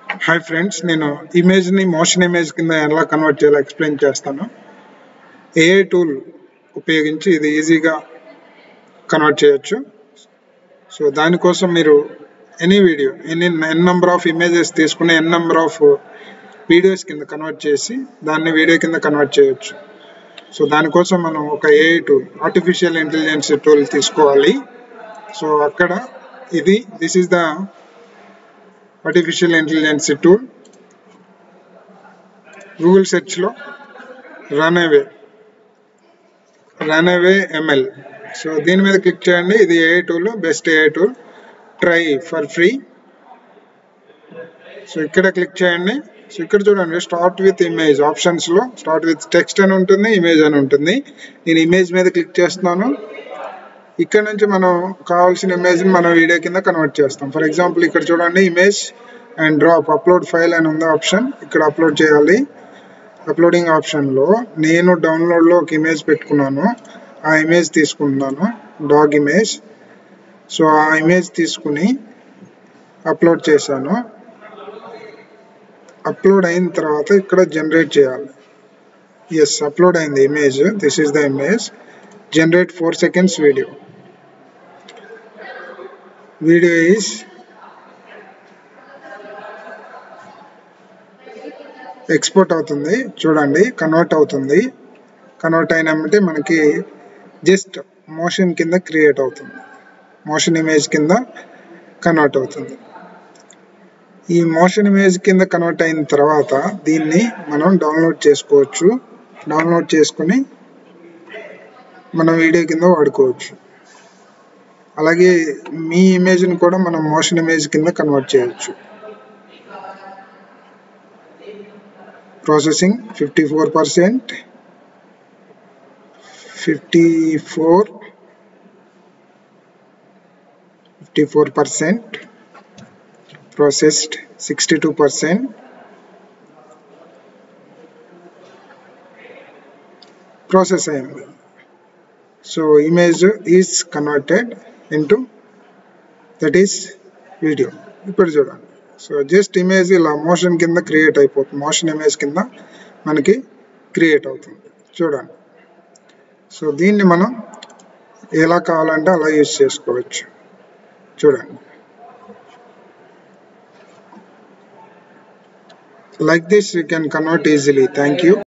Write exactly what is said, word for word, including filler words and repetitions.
Hi friends, నేను image ని motion image కింద ఎలా కన్వర్ట్ చేయాలో ఎక్స్ప్లెయిన్ చేస్తాను. ఏఐ టూల్ ఉపయోగించి ఇది ఈజీగా కన్వర్ట్ చేయొచ్చు. సో దానికోసం మీరు any video any N number of images తీసుకుని ఎన్ నెంబర్ ఆఫ్ వీడియోస్ కింద కన్వర్ట్ చేసి దాన్ని వీడియో కింద కన్వర్ట్ చేయొచ్చు. సో దానికోసం మనం ఒక AI tool artificial intelligence tool తీసుకోవాలి. సో అక్కడ ఇది this is the artificial intelligence tool. Google search లో runway runway ML. So దీని మీద క్లిక్ చేయండి. ఇది AI tool, best AI tool, try for free. So ఇక్కడ క్లిక్ చేయండి. సో ఇక్కడ చూడండి, స్టార్ట్ విత్ ఇమేజ్ ఆప్షన్స్ లో స్టార్ట్ విత్ టెక్స్ట్ అని ఉంటుంది, ఇమేజ్ అని ఉంటుంది. నేను ఇమేజ్ మీద క్లిక్ చేస్తున్నాను. ఇక్కడ నుంచి మనం కావాల్సిన ఇమేజ్ ని మనం వీడియో కింద కన్వర్ట్ చేస్తాం. ఫర్ ఎగ్జాంపుల్ ఇక్కడ చూడండి, image and drop upload file అని ఉంది ఆప్షన్. ఇక్కడ అప్లోడ్ చేయాలి. అప్లోడింగ్ ఆప్షన్ లో నేను డౌన్లోడ్ లో ఒక ఇమేజ్ పెట్టుకున్నాను. ఆ ఇమేజ్ తీసుకుంటున్నాను, డాగ్ ఇమేజ్. సో ఆ ఇమేజ్ తీసుకుని అప్లోడ్ చేశాను. అప్లోడ్ అయిన తర్వాత ఇక్కడ జనరేట్ చేయాలి. ఎస్, అప్లోడ్ అయింది image. This is the image. Generate four seconds video. Video is export అవుతుంది. చూడండి, కన్వర్ట్ అవుతుంది. కన్వర్ట్ అయినామంటే మనకి జస్ట్ మోషన్ కింద క్రియేట్ అవుతుంది, మోషన్ ఇమేజ్ కింద కన్వర్ట్ అవుతుంది. ఈ మోషన్ ఇమేజ్ కింద కన్వర్ట్ అయిన తర్వాత దీన్ని మనం డౌన్లోడ్ చేసుకోవచ్చు. డౌన్లోడ్ చేసుకుని మనం వీడియో కింద వాడుకోవచ్చు. అలాగే మీ ఇమేజ్ని కూడా మనం మోషన్ ఇమేజ్ కింద కన్వర్ట్ చేయొచ్చు. Processing fifty four percent fifty four fifty four percent processed sixty two percent. Process అయింది. So image is converted into that is video. ఇప్పుడు చూడండి, సో జస్ట్ ఇమేజ్ ఇలా మోషన్ కింద క్రియేట్ అయిపోతుంది, మోషన్ ఇమేజ్ కింద మనకి క్రియేట్ అవుతుంది. చూడండి, సో దీన్ని మనం ఎలా కావాలంటే అలా యూజ్ చేసుకోవచ్చు. చూడండి, like this you can convert easily. Thank you.